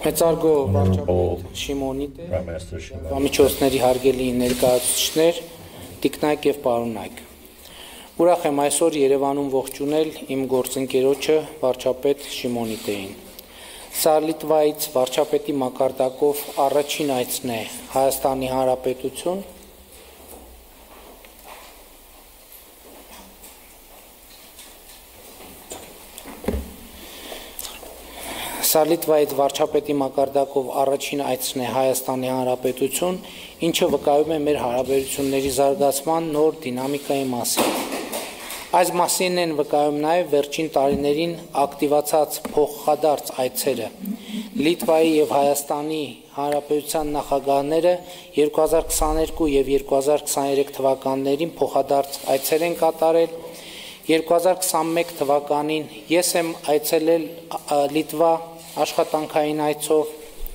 Մեծարգո վարչապետ Շիմոնիտ է, Վամիչոցների հարգելի ներկայացուցիչներ, տիկնայք և պարոնայք։ Ուրախ եմ այսօր Երևանում ողջունել իմ գործընկերոջը վարչապետ Շիմոնիտեին։ Սա Լիտվայից վարչապետի մակարդակով առաջին այցն է Հայաստանի Հանրապետություն։ Սա Լիտվայից վարչապետի մակարդակով առաջին այցն է Հայաստանի Հանրապետություն, ինչը վկայում է մեր հարաբերությունների զարգացման նոր դինամիկայի մասին։ Այս մասին են վկայում նաև վերջին տարիներին ակտիվացած փոխադարձ այցերը։ Լիտվայի և Հայաստանի Հանրապետության նախագահները 2022 և 2023 թվականներին փոխադարձ այցեր են կատարել։ 2021 թվականին ես եմ այցելել Լիտվա աշխատանքային այցով,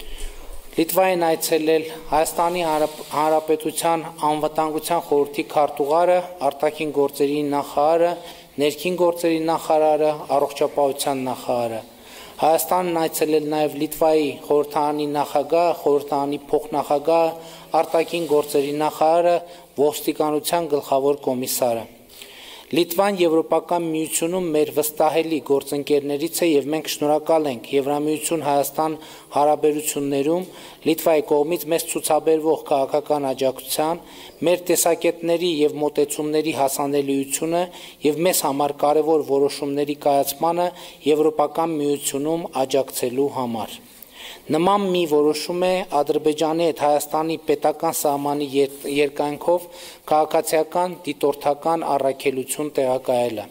Լիտվային այցելել Հայաստանի Հանրապետության անվտանգության խորհրդի քարտուղարը, արտաքին գործերի նախարարը, ներքին գործերի նախարարը, առողջապահության նախարարը։ Հայաստանն այցելել նաև Լիտվայի խորհրդարանի նախագահը, խորհրդարանի փոխնախագահը, արտաքին գործերի նախարարը, ոստիկանության գլխավոր կոմիսարը։ Լիտվան Եվրոպական միությունում մեր վստահելի գործընկերներից է և մենք շնորհակալ ենք Եվրամիություն-Հայաստան հարաբերություններում Լիտվայի կողմից մեզ ցուցաբերվող քաղաքական աջակցության, մեր տեսակետների և մոտեցումների հասանելիությունը և մեզ համար կարևոր որոշումների կայացմանը Եվրոպական միությունում աջակցելու համար։ Նման մի որոշում է Ադրբեջանի հետ Հայաստանի պետական սահմանի երկայնքով քաղաքացիական դիտորդական առաքելություն տեղակայելը։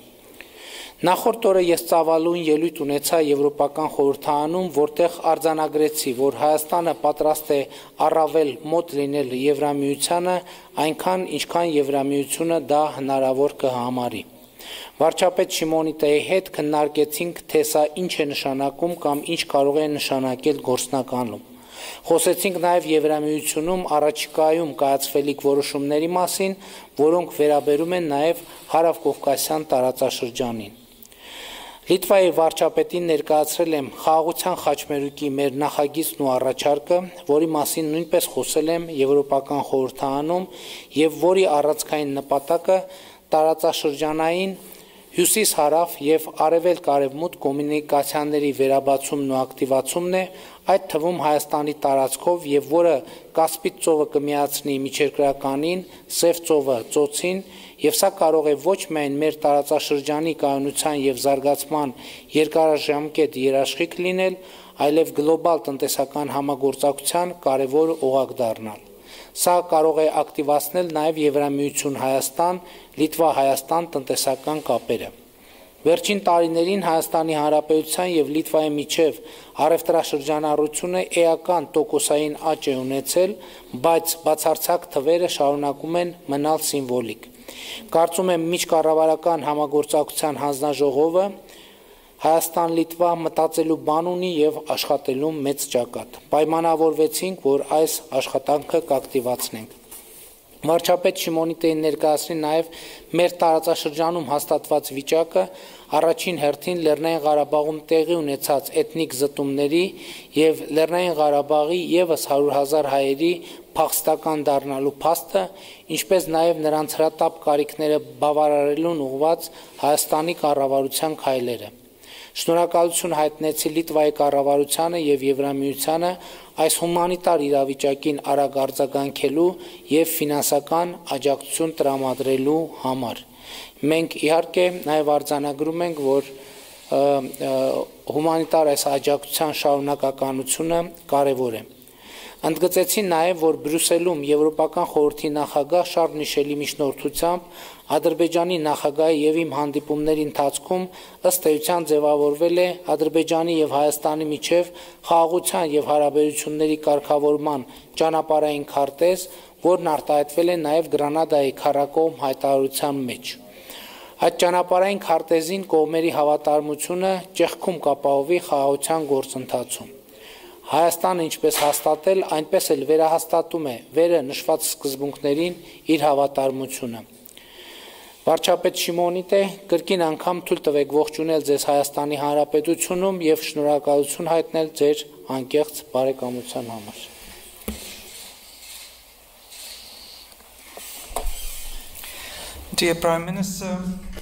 Նախորդ օրը ես ծավալուն ելույթ ունեցա Եվրոպական խորհրդարանում, որտեղ արձանագրեցի, որ Հայաստանը պատրաստ է առավել մոտ լինել Եվրամիությանը, այնքան ինչքան Եվրամիությունը դա հնարավոր կհամարի։ Վարչապետ Շիմոնիտեի հետ քննարկեցինք, թե սա ինչ է նշանակում կամ ինչ կարող է նշանակել գործնականում։ Խոսեցինք նաև Եվրամիությունում առաջիկայում կայացվելիք որոշումների մասին, որոնք վերաբերում են նաև Հարավկովկասյան տարածաշրջանին։ Լիտվայի վարչապետին ներկայացրել եմ խաղաղության խաչմերուկի մեր նախագիծն ու առաջարկը, որի մասին նույնպես խոսել եմ Եվրոպական խորհրդարանում և որի առանցքային նպատակը տարածաշրջանային հյուսիս-հարավ և արևելք-արևմուտք կոմունիկացիաների վերաբացումն ու ակտիվացումն է, այդ թվում Հայաստանի տարածքով և որը Կասպից ծովը կմիացնի Միջերկրականին, Սև ծովը ծոցին, և սա կարող է ոչ միայն մեր տարածաշրջանի կայունության և զարգացման երկարաժամկետ երաշխիք լինել, այլև գլոբալ տնտեսական համագործակցության կարևոր օղակ դառնալ։ Սա կարող է ակտիվացնել նաև Եվրամիություն-Հայաստան, Լիտվա-Հայաստան տնտեսական կապերը։ Վերջին տարիներին Հայաստանի Հանրապետության և Լիտվայի միջև առևտրաշրջանառությունը էական տոկոսային աճ է ունեցել, բայց բացարձակ թվերը շարունակում են մնալ սիմվոլիկ։ Կարծում եմ միջկառավարական համագործակցության հանձնաժողովը Հայաստան-Լիտվա մտածելու բան ունի և աշխատելու մեծ ճակատ։ Պայմանավորվեցինք, որ այս աշխատանքը կակտիվացնենք։ Վարչապետ Շիմոնիտեին ներկայացրի նաև մեր տարածաշրջանում հաստատված վիճակը, առաջին հերթին Լեռնային Ղարաբաղում տեղի ունեցած էթնիկ զտումների և Լեռնային Ղարաբաղի ևս 100,000 հայերի փախստական դառնալու փաստը, ինչպես նաև նրանց հրատապ կարիքները բավարարելուն ուղղված Հայաստանի կառավարության քայլերը։ Շնորհակալություն հայտնեցի Լիտվայի կառավարությանը և Եվրամիությանը այս հումանիտար իրավիճակին արագ արձագանքելու և ֆինանսական աջակցություն տրամադրելու համար։ Մենք իհարկե նաև արձանագրում ենք, որ հումանիտար այս աջակցության շարունակականությունը կարևոր է։ Ընդգծեցի նաև, որ Բրյուսելում Եվրոպական խորհրդի նախագահ Շարլ Միշելի միջնորդությամբ Ադրբեջանի նախագահի և իմ հանդիպումների ընթացքում ըստ էության ձևավորվել է Ադրբեջանի և Հայաստանի միջև խաղաղության և հարաբերությունների կարգավորման ճանապարհային քարտեզ, որն արտահայտվել է նաև Գրանադայի քառակողմ հայտարարության մեջ։ Այդ ճանապարհային քարտեզին կողմերի հավատարմությունը ճեղքում կապահովի խաղաղության գործընթացում։ Հայաստանը ինչպես հաստատել, այնպես էլ վերահաստատում է վերը նշված սկզբունքներին իր հավատարմությունը։ Վարչապետ Շիմոնիտե, կրկին անգամ թույլ տվեք ողջունել ձեզ Հայաստանի Հանրապետությունում և շնորհակալություն հայտնել ձեր անկեղծ բարեկամության համար։ Dear Prime Minister,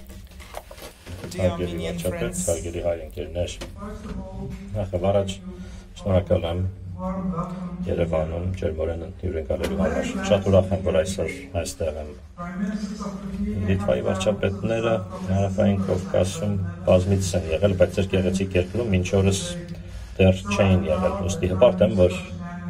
dear Armenian friends, Հարգելի հայ ընկերներ, նախավարաջ շնորհակալ եմ Երևանում ջերմորեն հյուրընկալելու համար։ Շատ ուրախ եմ, որ այսօր այստեղ եմ։ Լիտվայի վարչապետները Հարավային Կովկասում բազմիցս են եղել, բայց ձեր գեղեցիկ երկրում մինչ օրս դեռ չէին եղել։ Ուստի հպարտ եմ, որ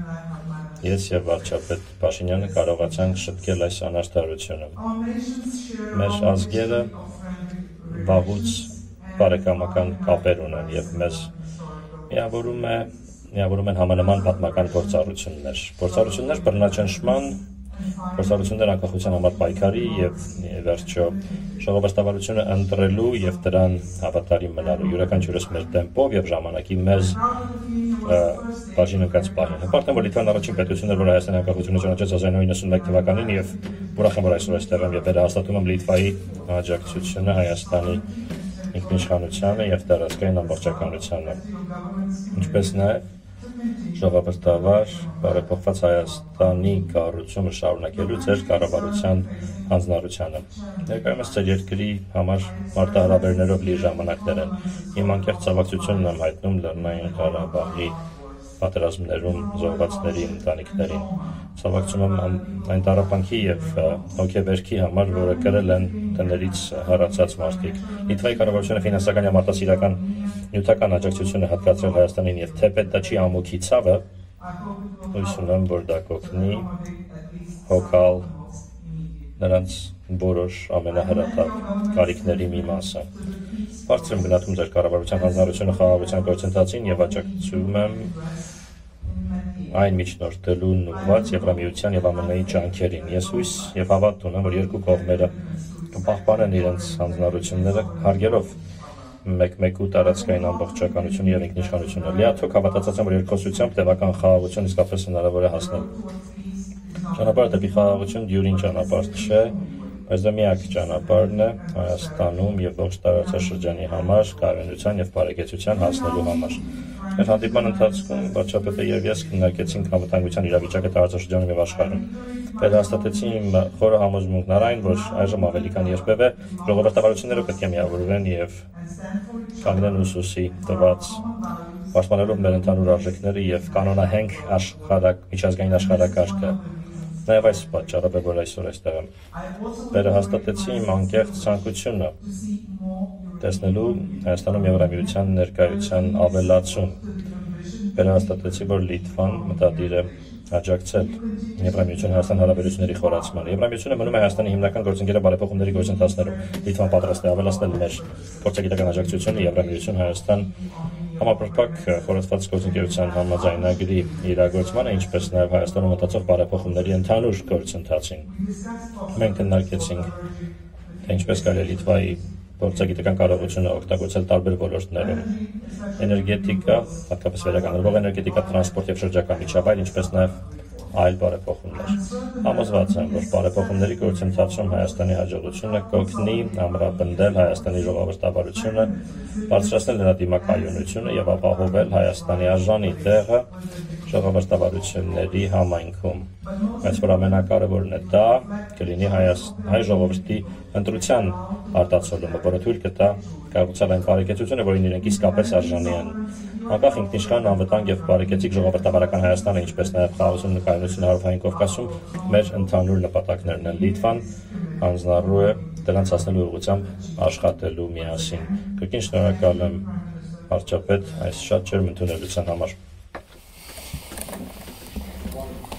ես եւ վարչապետ Փաշինյանը կարողացանք շտկել այս անարդարությունը։ Մեր ազգերը վաղուց բարեկամական կապեր ունեն եւ մեզ միավորում են համանման պատմական գործառույթներ բռնաճնշման, գործառույթներ անկախության համար պայքարի եւ վերջո ժողովրդավարությունը ընտրելու եւ դրան հավատարիմ մնալու յուրաքանչյուրս մեր տեմպով եւ ժամանակի մեզ բաժին ընկած պահին։ Հպարտ եմ, որ Լիտվան առաջին պետությունն էր, որ Հայաստանի անկախությունը ճանաչեց 1991 թվականին եւ ուրախ եմ, որ այսօր այստեղ եմ եւ վերահաստատում եմ Լիտվայի աջակցությունը Հայաստանի ինքնիշխանությանը եւ տարածքային ամբողջականությանը, ինչպես նաեւ ժողովրդավար բարեփոխված Հայաստանի կառուցումը շարունակելու ձեր կառավարության հանձնառությանը։ Ներկայումս ձեր երկրի համար մարտահրավերներով լի ժամանակներ են։ Իմ անկեղծ ցավակցությունն եմ հայտնում Լեռնային Ղարաբաղի պատերազմներում զոհվածների ընտանիքներին։ Ցավակցում եմ այն տառապանքի եւ հոգեվերքի համար, որը կրել են տներից հեռացած մարդիկ։ Լիտվայի կառավարությունը ֆինանսական եւ մարդասիրական նյութական աջակցությունը հատկացրել Հայաստանին եւ թեպետ դա չի ամոքի ցավը, հույս ունեմ, որ դա կօգնի հոգալ նրանց որոշ ամենահրատապ կարիքների մի մասը։ Բարձր եմ գնահատում ձեր կառավարության հանձնառությունը խաղաղության գործընթացին եւ աջակցում եմ այն միջնորդելուն ուղղված Եվրամիության եւ ԱՄՆ-ի ջանքերին։ Ես հույս եւ հավատ ունեմ, որ երկու կողմերը կպահպանեն իրենց հանձնառությունները հարգելով մեկ-մեկու տարածքային ամբողջականությունը եւ ինքնիշխանությունը։ Լիաթոք հավատացած եմ, որ երկխոսությամբ տևական խաղաղություն իսկապես հնարավոր է հասնել։ Ճանապարհը դեպի խաղաղություն դյուրին ճանապարհ չէ, բայց դա միակ ճանապարհն է Հայաստանում եւ ողջ տարածաշրջանի համար կայունության եւ բարեկեցության հասնելու համար։ Մեր հանդիպման ընթացքում վարչապետը եւ ես քննարկեցինք անվտանգության իրավիճակը տարածաշրջանում եւ աշխարհում։ Վերահաստատեցի իմ խորը համոզմունքն այն, որ այժմ ավելի քան երբևէ ժողովրդավարությունները պետք է միավորվեն եւ կանգնեն ուսուսի տված պաշտպանելով մեր ընդհանուր արժեքները եւ կանոնահենք միջազգային աշխարհակարգը։ Նաև այս պատճառով է, որ այսօր այստեղ եմ։ Վերահաստատեցի իմ անկեղծ ցանկությունը տեսնելու Հայաստանում Եվրամիության ներկայության ավելացում։ Վերահաստատեցի, որ Լիտվան մտադիր է աջակցել Եվրամիություն-Հայաստան հարաբերությունների խորացմանը։ Եվրամիությունը մնում է Հայաստանի հիմնական գործընկերը բարեփոխումների գործընթացներում։ Լիտվան պատրաստ է ավելացնել մեր փորձագիտական աջակցությունը Եվրամիություն-Հայաստան համապարփակ խորացված գործընկերության համաձայնագրի իրագործմանը, ինչպես նաև Հայաստանում մտածող բարեփոխումների ընդհանուր գործընթացին։ Մենք քննարկեցինք, թե ինչպես կարելի է Լիտվայի փորձագիտական կարողությունը օգտագործել տարբեր ոլորտներում՝ էներգետիկա, հատկապես վերականգնվող էներգետիկա, տրանսպորտ եւ շրջակա միջավայր, ինչպես նաև այլ բարեփոխումներ։ Համոզված եմ, որ բարեփոխումների գործընթացում Հայաստանի հաջողությունը կօգնի ամրապնդել Հայաստանի ժողովրդավարությունը, բարձրացնել նրա դիմակայունությունը եւ ապահովել Հայաստանի արժանի տեղը ժողովրդավարությունների համայնքում։ Բայց որ ամենակարևորն է դա կլինի հայ ժողովրդի ընտրության արտացոլումը, որը թույլ կտա կառուցել այն բարեկեցությունը, որին իրենք իսկապես արժանի են։ Անկախ ինքնիշխան, անվտանգ եւ բարեկեցիկ ժողովրդավարական Հայաստանը, ինչպես նաեւ խաղաղություն ու կայունություն Հարավային Կովկասում մեր ընդհանուր նպատակներն են։ Լիտվան հանձնառու է դրանց հասնելու ուղղությամբ աշխատելու միասին։ Կրկին շնորհակալ եմ վարչապետ այս շատ ջերմ ընդունելության համար։